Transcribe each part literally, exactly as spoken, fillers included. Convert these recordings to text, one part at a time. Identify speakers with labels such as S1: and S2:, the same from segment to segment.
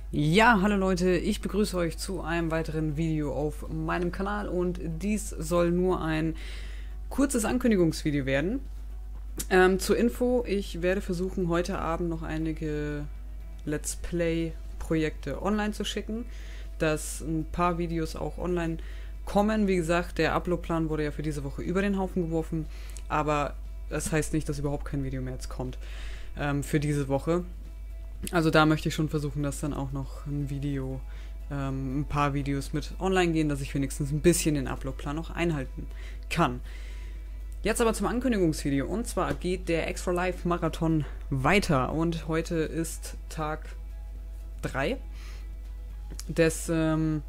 S1: Ja, hallo Leute, ich begrüße euch zu einem weiteren Video auf meinem Kanal und dies soll nur ein kurzes Ankündigungsvideo werden. Ähm, zur Info, ich werde versuchen, heute Abend noch einige Let's Play-Projekte online zu schicken, dass ein paar Videos auch online kommen. Wie gesagt, der Uploadplan wurde ja für diese Woche über den Haufen geworfen, aber das heißt nicht, dass überhaupt kein Video mehr jetzt kommt ähm, für diese Woche. Also da möchte ich schon versuchen, dass dann auch noch ein Video, ähm, ein paar Videos mit online gehen, dass ich wenigstens ein bisschen den Uploadplan noch einhalten kann. Jetzt aber zum Ankündigungsvideo. Und zwar geht der Extra Life Marathon weiter. Und heute ist Tag drei des ähm,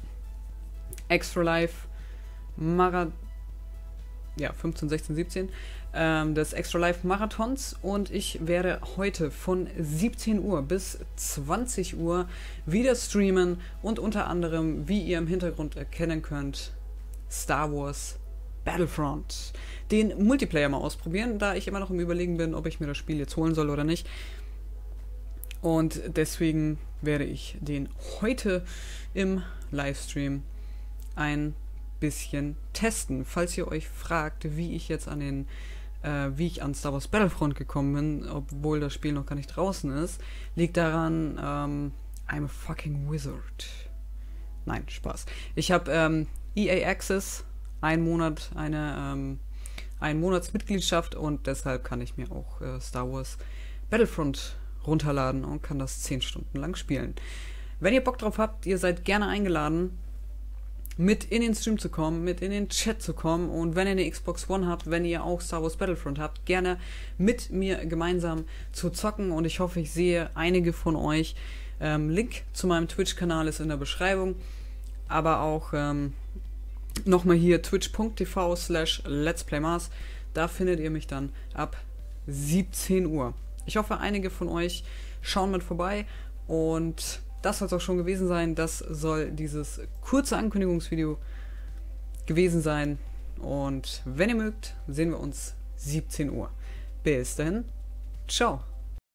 S1: Extra Life Marathon. Ja, fünfzehn, sechzehn, siebzehn ähm, des Extra Life Marathons, und ich werde heute von siebzehn Uhr bis zwanzig Uhr wieder streamen und unter anderem, wie ihr im Hintergrund erkennen könnt, Star Wars Battlefront, den Multiplayer mal ausprobieren, da ich immer noch im Überlegen bin, ob ich mir das Spiel jetzt holen soll oder nicht. Und deswegen werde ich den heute im Livestream ein bisschen testen. Falls ihr euch fragt, wie ich jetzt an den, äh, wie ich an Star Wars Battlefront gekommen bin, obwohl das Spiel noch gar nicht draußen ist, liegt daran, ähm, I'm a fucking wizard. Nein, Spaß. Ich habe ähm, E A Access, ein Monat, eine, ähm, ein Monatsmitgliedschaft, und deshalb kann ich mir auch äh, Star Wars Battlefront runterladen und kann das zehn Stunden lang spielen. Wenn ihr Bock drauf habt, ihr seid gerne eingeladen, mit in den Stream zu kommen, mit in den Chat zu kommen, und wenn ihr eine Xbox One habt, wenn ihr auch Star Wars Battlefront habt, gerne mit mir gemeinsam zu zocken, und ich hoffe, ich sehe einige von euch. Ähm, Link zu meinem Twitch-Kanal ist in der Beschreibung, aber auch ähm, nochmal hier twitch punkt t v slash let's play mars, da findet ihr mich dann ab siebzehn Uhr. Ich hoffe, einige von euch schauen mit vorbei, und das soll es auch schon gewesen sein. Das soll dieses kurze Ankündigungsvideo gewesen sein. Und wenn ihr mögt, sehen wir uns siebzehn Uhr. Bis dahin, ciao.